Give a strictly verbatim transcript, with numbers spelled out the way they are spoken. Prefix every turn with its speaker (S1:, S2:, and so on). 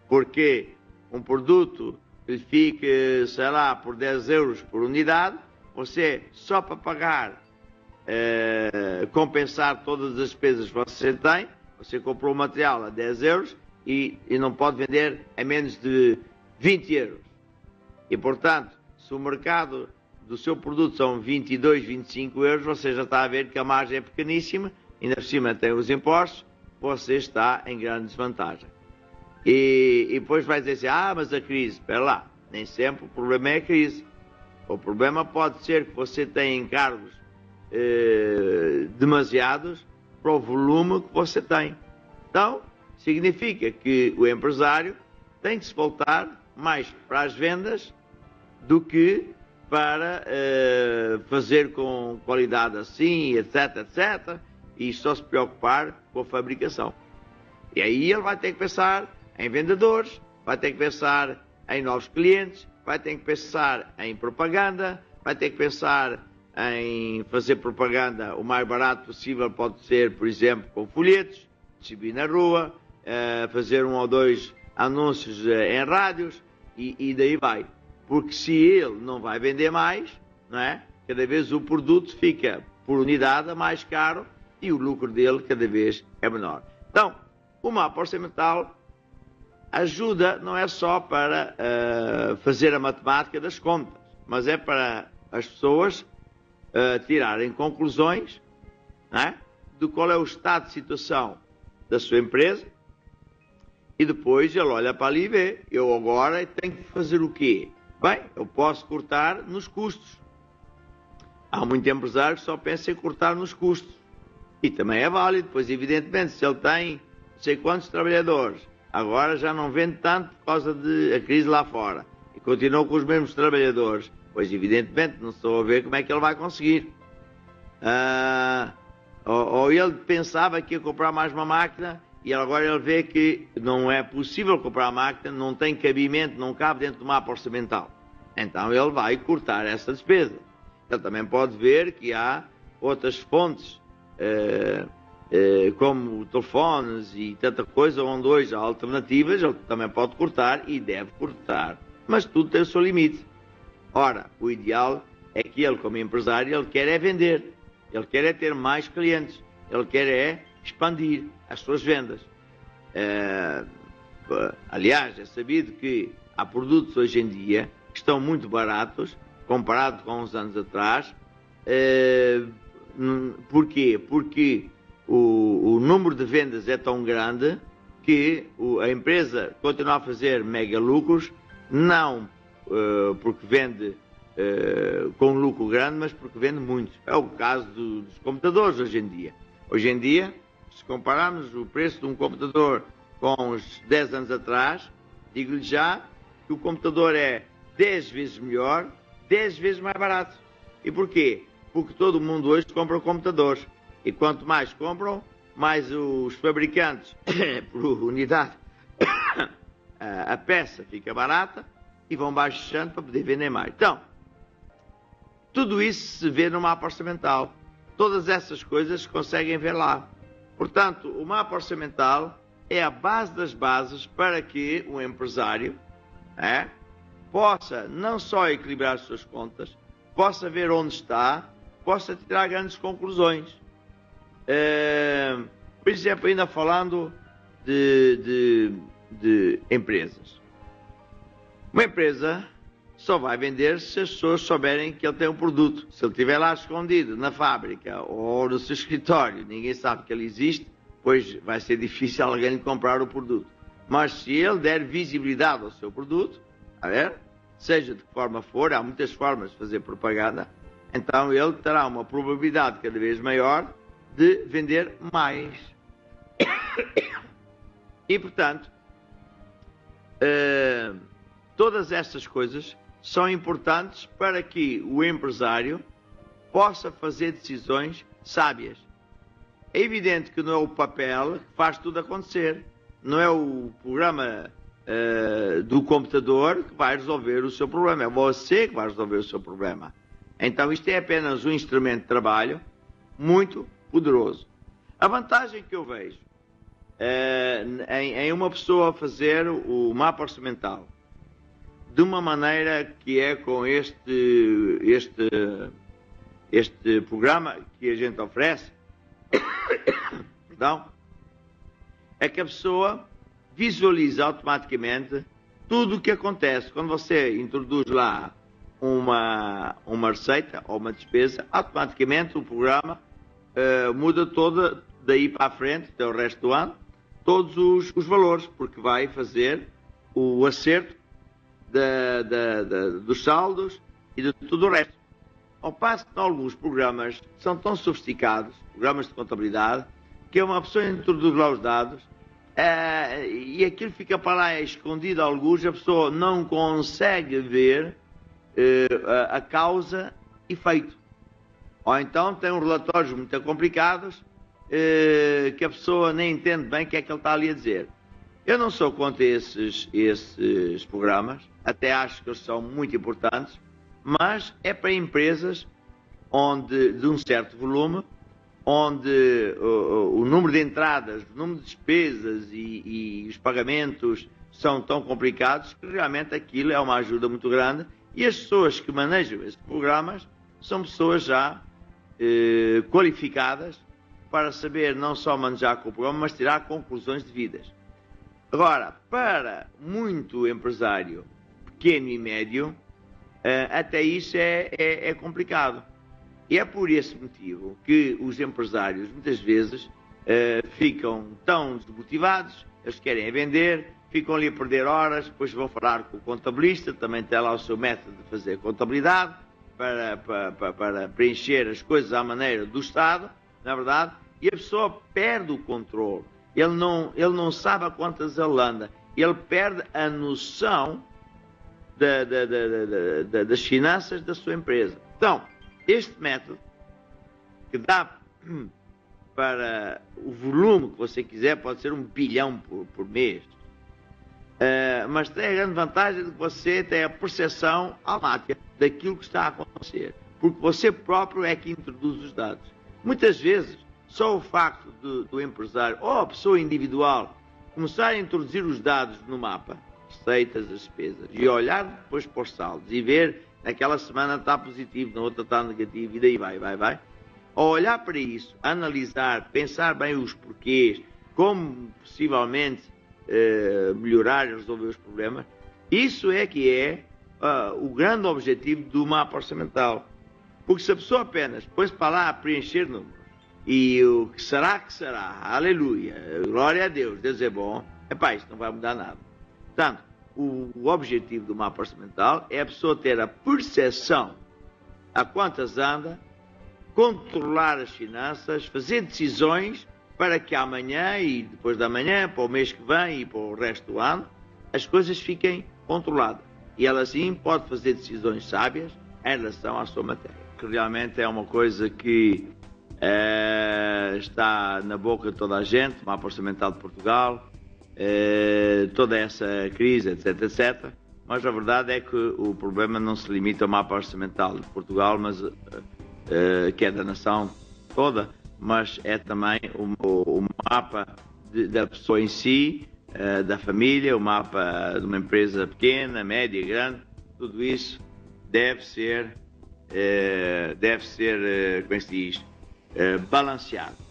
S1: porque um produto que lhe fique, sei lá, por dez euros por unidade, você só para pagar, eh, compensar todas as despesas que você tem, você comprou o material a dez euros e, e não pode vender a menos de vinte euros. E, portanto, se o mercado do seu produto são vinte e dois, vinte e cinco euros, você já está a ver que a margem é pequeníssima, ainda por cima tem os impostos, você está em grande desvantagem. E, e depois vai dizer assim, ah, mas a crise, espera lá, nem sempre o problema é a crise. O problema pode ser que você tenha encargos eh, demasiados para o volume que você tem. Então, significa que o empresário tem que se voltar mais para as vendas do que para eh, fazer com qualidade assim, etc, etcétera, e só se preocupar com a fabricação. E aí ele vai ter que pensar em vendedores, vai ter que pensar em novos clientes, vai ter que pensar em propaganda, vai ter que pensar em fazer propaganda o mais barato possível, pode ser, por exemplo, com folhetos, distribuir na rua, eh, fazer um ou dois anúncios eh, em rádios, e, e daí vai. Porque se ele não vai vender mais, não é? Cada vez o produto fica por unidade mais caro e o lucro dele cada vez é menor. Então, o mapa orçamental ajuda não é só para uh, fazer a matemática das contas, mas é para as pessoas uh, tirarem conclusões, não é? De qual é o estado de situação da sua empresa e depois ele olha para ali e vê, eu agora tenho que fazer o quê? Bem, eu posso cortar nos custos. Há muito empresário que só pensa em cortar nos custos. E também é válido, pois evidentemente se ele tem não sei quantos trabalhadores, agora já não vende tanto por causa da crise lá fora, e continua com os mesmos trabalhadores, pois evidentemente não estou a ver como é que ele vai conseguir. Ah, ou, ou ele pensava que ia comprar mais uma máquina, e agora ele vê que não é possível comprar a máquina, não tem cabimento, não cabe dentro do mapa orçamental. Então ele vai cortar essa despesa. Ele também pode ver que há outras fontes, eh, eh, como telefones e tanta coisa, onde hoje há alternativas, ele também pode cortar e deve cortar. Mas tudo tem o seu limite. Ora, o ideal é que ele, como empresário, ele quer é vender. Ele quer é ter mais clientes. Ele quer é expandir as suas vendas. É, aliás, é sabido que há produtos hoje em dia que estão muito baratos, comparado com uns anos atrás. É, porquê? Porque o, o número de vendas é tão grande que o, a empresa continua a fazer mega lucros, não uh, porque vende uh, com lucro grande, mas porque vende muito. É o caso do, dos computadores hoje em dia. Hoje em dia, se compararmos o preço de um computador com uns dez anos atrás, digo-lhe já que o computador é dez vezes melhor, dez vezes mais barato. E porquê? Porque todo mundo hoje compra computadores. E quanto mais compram, mais os fabricantes, por unidade, a peça fica barata e vão baixando para poder vender mais. Então, tudo isso se vê no mapa orçamental. Todas essas coisas se conseguem ver lá. Portanto, o mapa orçamental é a base das bases para que o empresário é, possa não só equilibrar as suas contas, possa ver onde está, possa tirar grandes conclusões. É, por exemplo, ainda falando de, de, de empresas. Uma empresa só vai vender se as pessoas souberem que ele tem um produto. Se ele estiver lá escondido na fábrica ou no seu escritório, ninguém sabe que ele existe, pois vai ser difícil alguém lhe comprar o produto. Mas se ele der visibilidade ao seu produto, a ver, seja de que forma for, há muitas formas de fazer propaganda, então ele terá uma probabilidade cada vez maior de vender mais. E, portanto, uh, todas estas coisas são importantes para que o empresário possa fazer decisões sábias. É evidente que não é o papel que faz tudo acontecer, não é o programa uh, do computador que vai resolver o seu problema, é você que vai resolver o seu problema. Então isto é apenas um instrumento de trabalho muito poderoso. A vantagem que eu vejo uh, em, em uma pessoa fazer o mapa orçamental de uma maneira que é com este, este, este programa que a gente oferece, então, é que a pessoa visualiza automaticamente tudo o que acontece. Quando você introduz lá uma, uma receita ou uma despesa, automaticamente o programa uh, muda toda, daí para a frente, até o resto do ano, todos os, os valores, porque vai fazer o acerto da, da, da, dos saldos e de tudo o resto. Ao passo que alguns programas são tão sofisticados, programas de contabilidade, que uma pessoa introduz lá os dados uh, e aquilo fica para lá escondido a alguns, a pessoa não consegue ver uh, a, a causa e efeito. Ou então tem uns relatórios muito complicados uh, que a pessoa nem entende bem o que é que ele está ali a dizer. Eu não sou contra esses, esses programas, até acho que eles são muito importantes, mas é para empresas onde, de um certo volume, onde o, o número de entradas, o número de despesas e, e os pagamentos são tão complicados que realmente aquilo é uma ajuda muito grande e as pessoas que manejam esses programas são pessoas já eh, qualificadas para saber não só manejar com o programa, mas tirar conclusões devidas. Agora, para muito empresário pequeno e médio, até isso é, é, é complicado. E é por esse motivo que os empresários, muitas vezes, ficam tão desmotivados, eles querem vender, ficam ali a perder horas, depois vão falar com o contabilista, também tem lá o seu método de fazer contabilidade, para, para, para, para preencher as coisas à maneira do Estado, na verdade, e a pessoa perde o controle. Ele não, ele não sabe a quantas ele anda. Ele perde a noção da, da, da, da, das finanças da sua empresa. Então, este método, que dá para o volume que você quiser, pode ser um bilhão por, por mês, uh, mas tem a grande vantagem de que você tem a percepção automática daquilo que está a acontecer, porque você próprio é que introduz os dados. Muitas vezes, só o facto do, do empresário ou a pessoa individual começar a introduzir os dados no mapa, receitas, despesas, e olhar depois para os saldos e ver naquela semana está positivo, na outra está negativo, e daí vai, vai, vai. Ao olhar para isso, analisar, pensar bem os porquês, como possivelmente eh, melhorar e resolver os problemas, isso é que é uh, o grande objetivo do mapa orçamental. Porque se a pessoa apenas pôs para lá a preencher números, e o que será que será, aleluia, glória a Deus, Deus é bom, epá, isto não vai mudar nada. Portanto, o, o objetivo do mapa orçamental é a pessoa ter a percepção a quantas anda, controlar as finanças, fazer decisões para que amanhã e depois da manhã, para o mês que vem e para o resto do ano, as coisas fiquem controladas. E ela assim pode fazer decisões sábias em relação à sua matéria. Que realmente é uma coisa que É, está na boca de toda a gente, o mapa orçamental de Portugal, é, toda essa crise, etc, etcétera. Mas a verdade é que o problema não se limita ao mapa orçamental de Portugal, mas, é, que é da nação toda, mas é também o, o mapa de, da pessoa em si, é, da família, o mapa de uma empresa pequena, média, grande, tudo isso deve ser, é, deve ser, é, como é que se diz, balanceado.